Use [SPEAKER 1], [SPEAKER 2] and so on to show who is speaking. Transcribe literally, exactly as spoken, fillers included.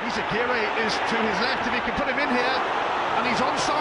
[SPEAKER 1] Aguirre is to his left if he can put him in here, and he's onside.